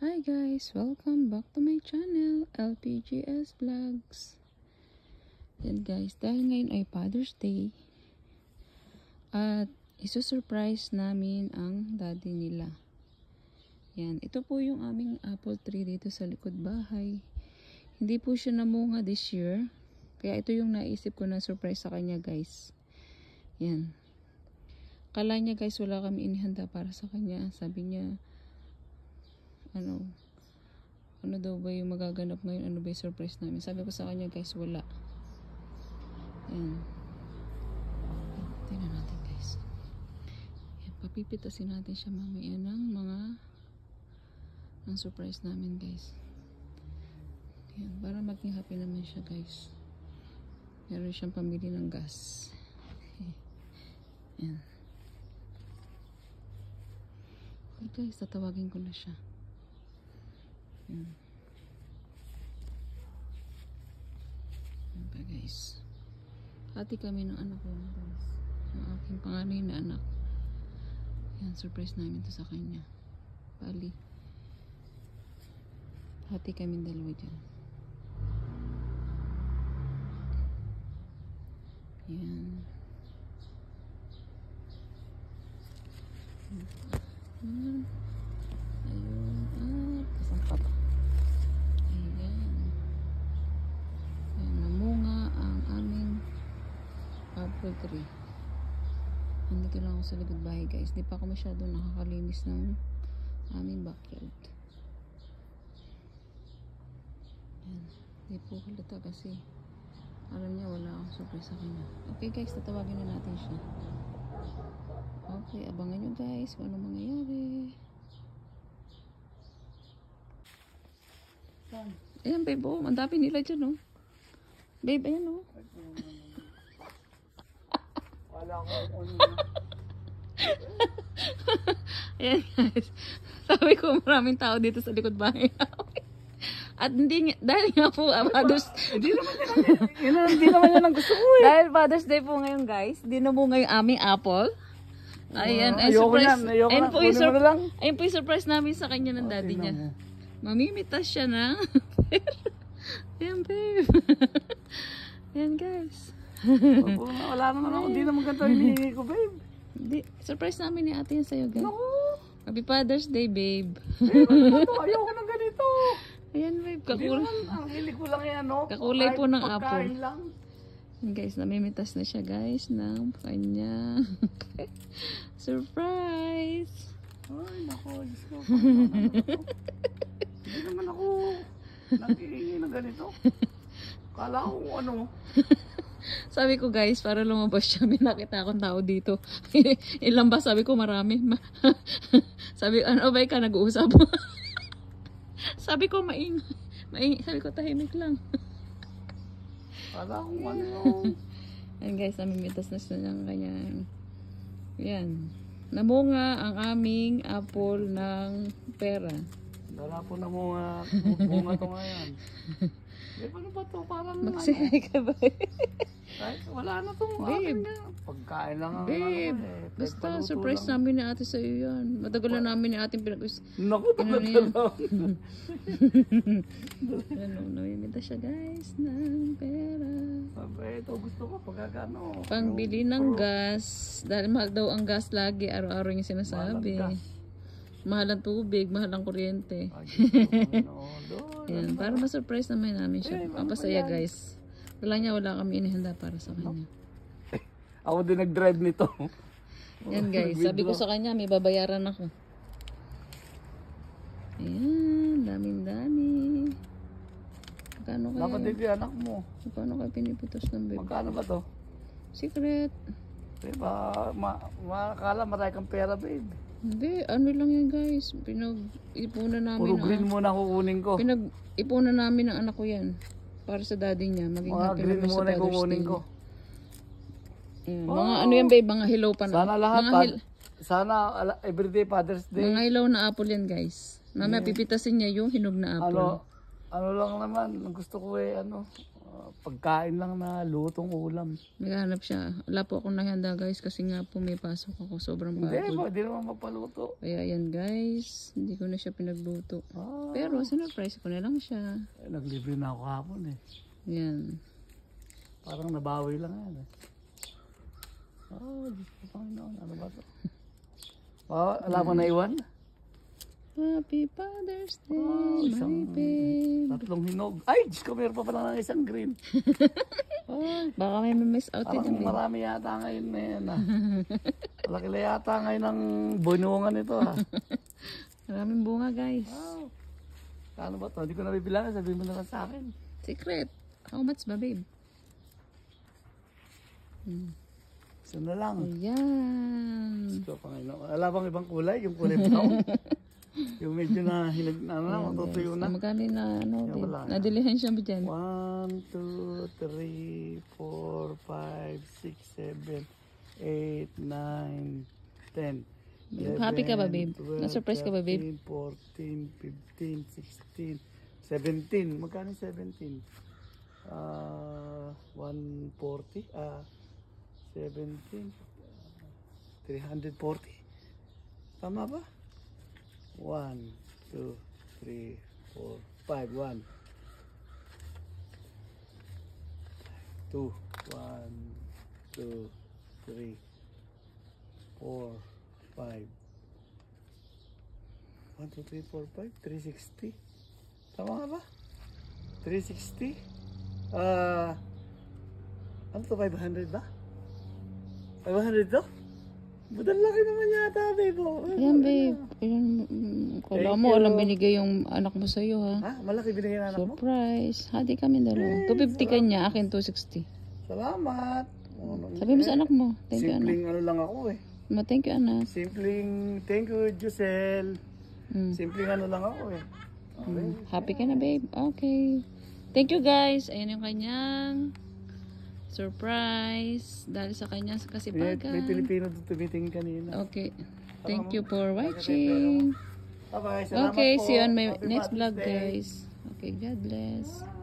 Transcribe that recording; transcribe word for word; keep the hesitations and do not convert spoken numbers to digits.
Hi guys! Welcome back to my channel, L P G S Vlogs. Yan guys, dahil ngayon ay Father's Day at isusurprise namin ang daddy nila. Yan, ito po yung aming apple tree dito sa likod bahay. Hindi po siya namunga this year, kaya ito yung naisip ko na surprise sa kanya guys. Yan. Kala niya guys, wala kami inihanda para sa kanya. Sabi niya, ano, ano daw ba yung magaganap ngayon? Ano ba yung surprise namin? Sabi ko sa kanya guys, wala. Yan. Tingnan natin guys. Yan, papipitasin natin siya mamaya ng mga ng surprise namin guys. Yan, para maging happy naman siya guys. Meron siyang pamili ng gas. Yan. Okay guys, tatawagin ko na siya. Yan. Yan pa guys. Hati kami ng anak ko guys. Yung aking panganay na anak. Yan, surprise namin to sa kanya. Bali. Hati kami dalawa dyan. Yan. Yan. Ayun. Ah, kasang pa ba? Ayan. Ayan, namunga ang aming apple tree. Nandito lang ako sa likod bahay guys. Di pa ako masyado nakakalinis ng aming backyard. Ayan. Di po halata kasi alam niya wala akong surprise sa kanya. Okay guys, tatawagin na natin siya. Okay, abangan nyo guys kung ano mangyayari. Ayan babe, oh, ang dami nila dyan oh. Babe, ayan oh. Wala ko ano. Ayan guys. Sabi ko maraming tao dito sa likod bahay. At hindi, dahil nga po, uh, Father's Hindi naman yan. Hindi naman yan ang gusto ko eh. Dahil Father's Day po ngayon guys, dinamunga yung aming apple. Ayan, ay ayoko surprise. yan, ayoko Ayun na. po yung Kunin mo na lang. ayun po yung surprise namin sa kanya ng daddy niya. mo. Mamimitas siya na. Ayan babe. Ayan guys. Wala naman ako. Hindi naman ganito hinihingi ko, babe. Hindi, surprise namin ni ate yan sa'yo guys. Naku. Happy Father's Day babe. Eh, ano to? Ayoko ng ganito. Ayan babe, Hindi kakulay. naman, ang hilig ko lang yan, no? Kakulay po ng Kahit apple. pagkain lang. Guys, namimitas na siya guys ng kanya surprise. Ay, nako. Diyos ko. Ano to? Hindi naman ako naghihingi ng ganito. Kala ko ano. Sabi ko guys, para lumabas siya, may nakita akong tao dito. Ilan ba? Sabi ko marami. Sabi, ano ba ka nag-uusap? Sabi ko maing, maing, sabi ko tahimik lang. Kala ko ano. Ayan guys, namimitas na siya ng kanya. Yan. Namunga ang aming apple ng pera. Wala po na mga bunga to ngayon. Eh, paano ba to? Parang Magsihay ka ba? kahit wala na tong Babe. akin na. Pagkain lang ang Babe, ano eh. basta Pagpaluto surprise lang. namin ni ate sa iyo yan. Matagal na namin ni ate pinag-us. Naku, Ano talaga yan? lang. Ano, namimitas siya guys ng pera. Sabi, ito gusto ko pagkakano. Pangbili ng gas. Dahil mahal daw ang gas lagi. Araw-araw yung sinasabi. Mahal ang gas. Mahal ang tubig, mahal ang kuryente. Ay, Diyos ko, ano, doon. Yan, para ma-surprise naman namin siya. Eh, ano Papasaya ba yan? guys. Wala niya, wala kami inihanda para sa kanya. Ako din nag-drive nito. Yan guys, sabi ko sa kanya, may babayaran ako. Ayan, daming dami. Magkano kaya? Dapat dito yung anak mo. Magkano kayo pinipitos ng baby? Magkano ba to? Secret. Diba, ma makakala marami kang pera, babe. Hindi, ano lang yan guys. Pinag-ipunan namin. Puro ng- green muna kukunin ko. Pinag-ipunan namin ng anak ko yan. Para sa daddy niya. Maging Mga happy green naman sa muna Father's kukunin Day. ko. Mm, Oh. Mga ano yan babe, mga hilaw pa na. Sana lahat, Mga, pa, hil- sana ala- everyday Father's Day. mga hilaw na apple yan guys. Mamaya pipitasin niya yung hinog na apple. Ano, ano lang naman, ang gusto ko eh, ano, uh, pagkain lang na lutong ulam. Naghahanap siya. Wala po akong nahanda guys kasi nga po may pasok ako. Sobrang Hindi, pagod. hindi naman mapaluto. Kaya yan guys, hindi ko na siya pinagluto. Ah, Pero sinurprise ko na lang siya. eh, naglibre na ako hapon eh. Yan. Parang nabawi lang yan eh. Oh, Diyos ko Panginoon. Ano ba ito? Oh, wala mo na iwan? Happy Father's Day, Oh, my isang, babe. tatlong hinog. Ay, Diyos ko, meron pa pala ng isang green. Ay, Baka may miss out din parang babe. marami yata ngayon na yan ah. Malaki na yata ngayon ng bunungan ito ah. Maraming bunga guys. Wow. Ano ba ito? Hindi ko nabibilangan. Sabihin mo na lang sa akin. Secret. How much ba babe? Hmm. Isa na lang. Ayan. Diyos ko, Panginoon. Wala bang ibang kulay? Yung kulay brown? Yung medyo na hinag na ano, matutuyo na. So, magkano na ano Yan, babe? wala. Nadilihan siya ba dyan? one, two, three, four, five, six, seven, eight, nine, ten. Happy ka ba babe? Na-surprise ka ba babe? fourteen, fifteen, sixteen, seventeen. Magkano seventeen? Ah, one forty. Ah, seventeen. three forty. Tama ba? one, two, three, four, five. one. two, one, two, three, four, five. one, two, three, four, five. three sixty. Tama nga ba? three sixty. Ah, ano to? five hundred ba? five hundred to? Budal laki naman yata, babe. Oh. Ayan babe. Ayan, mm, kala Thank mo, you. alam binigay yung anak mo sa'yo ha. Ha? Malaki binigyan anak mo? Surprise. Hati kami dalawa. two fifty kanya, akin two sixty. Salamat. Oh, Sabi mo sa anak mo. Thank you anak. Simpleng ano lang ako eh. Ma, thank you anak. Simpleng, thank you, Giselle. Mm. Simpleng ano lang ako eh. Okay. Mm. Happy ka na babe. Okay. Thank you guys. Ayan yung kanyang surprise. Dahil sa kanyang May, kasipagan. may Pilipino doon tumitingin kanina. Okay. Thank you for watching. Bye-bye. Salamat Okay, po. see you on my Happy next Father's vlog Day. guys. Okay, God bless.